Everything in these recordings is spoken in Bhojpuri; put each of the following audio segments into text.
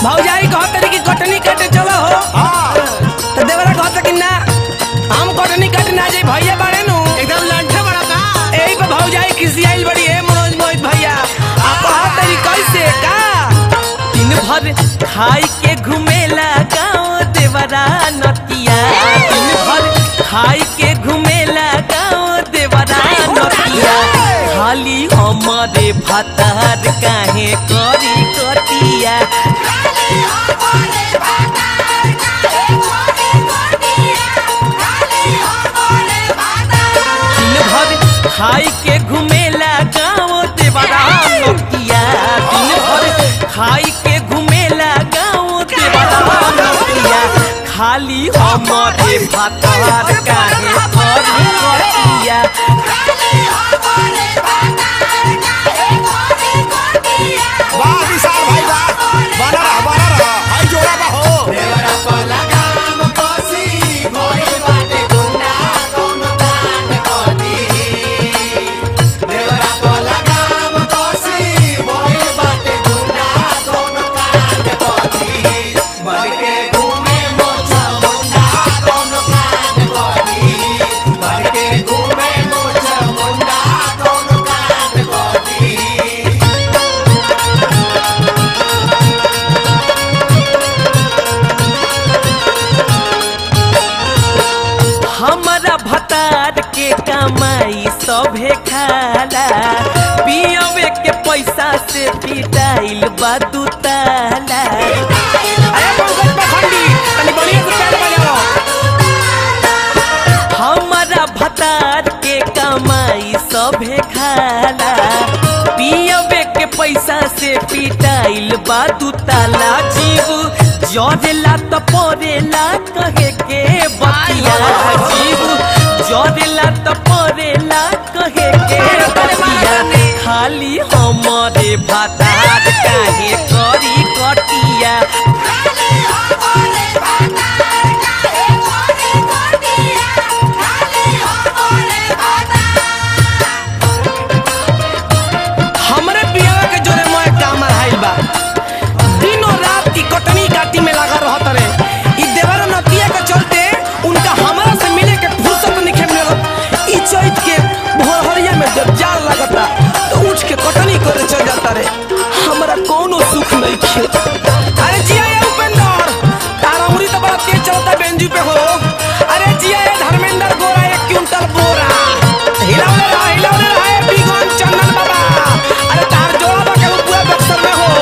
भौजाई कहत रही कि कटनी काटे चलो हो। तो देवरा कहत कि ना हम कटनी काटे ना जाई, भैया बाड़े नु एकदम लंठे बड़ा का एही पे भौजाई खिसियाइल बड़ी है मनोज मोहित भैया। आप कहत रही कैसे का दिन भर खाई के घुमेला गाँव देवरा नतिया, दिन भर खाई के घुमेला गाँव देवरा नतिया, खाली हमारे भतार काहे करी कटिया। दिन भर खाई के घुमेला गाँव देवरा नतिया, दिन भर खाई के घुमेला गाँव देवरा नतिया, खाली हमारे भतार काहे करी कटिया। वाह विशाल भाई वाह, बना रहा भाई जोड़ा बा हो। हमारा भतार के कमाई सभे खाला, पियवे के पैसा से पिटाइल बादू ताला। अरे पंकज पखंडी तनी बढ़िया से पैर बजाओ। हमारा भतार के कमाई सभे खाला, पियवे के पैसा से पिटाइल बादू ताला। जीव जरेला तो परेला कहे के बतिया, जीव जरेला तो परेला कहे के बतिया, खाली हमारे भतार काहे करी कटिया। हमरे पिया के जोरे मोए काम आइल बा, दिनों रात की कटनी काटी में लगा रहत रे। ई देवर नतिया के चलते उनका हमरा से मिले के फुर्सत नहीं मिलत। ई चैत के भोरहरिया में जब जाल लगता तो उठ के कटनी करे चल जाता रे, हमरा कोनो सुख नहीं खे। अरे जिया ये उपेंद्र तारा उरी तो बड़ा तेज चलता बेंजू पे हो। अरे जिया ये धर्मेंद्र गोरा 1 क्विंटल बोरा हिलावले रहा है बिगन चंदन बाबा। अरे तार जोड़ा बा के पूरा बक्सर में हो।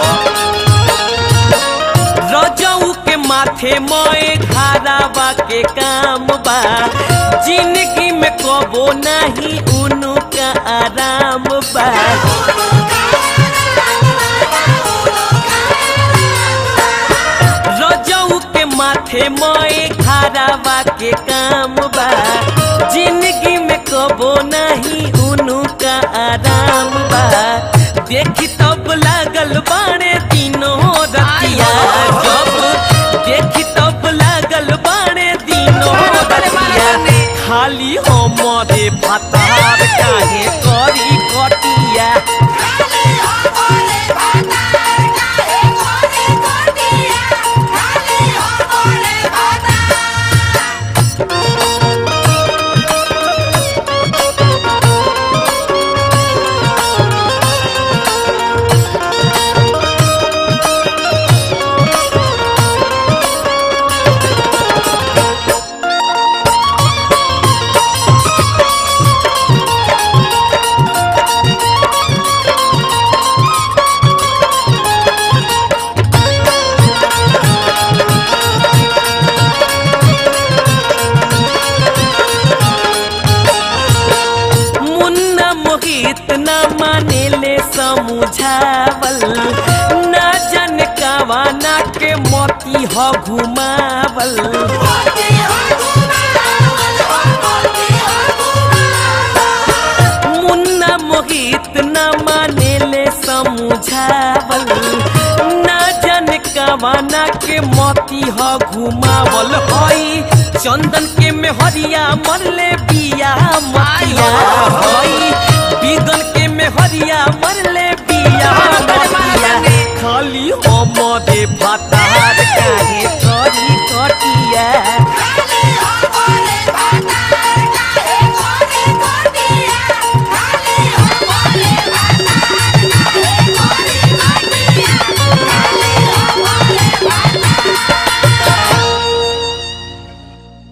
रजऊ के माथे मोए घारावा के काम बा, जिंदगी में कबो नहीं उनका आराम बा। रजऊ के माथे मोए घारावा के काम बा, जिंदगी में कबो नहीं उनका आराम बा। देखी तब लागल बाणे दिनों रतिया, जब देखी तब लागल बाणे दिनों रतिया, खाली हमारे भतार काहे करी कटिया। इतना माने ले समझावल, ना जन कावाना के मोती हो घुमावल। मुन्ना मोहित ना माने ले समझावल, ना जन कावाना के मोती हो घुमावल। हई चंदन के मेहरिया मरले बिया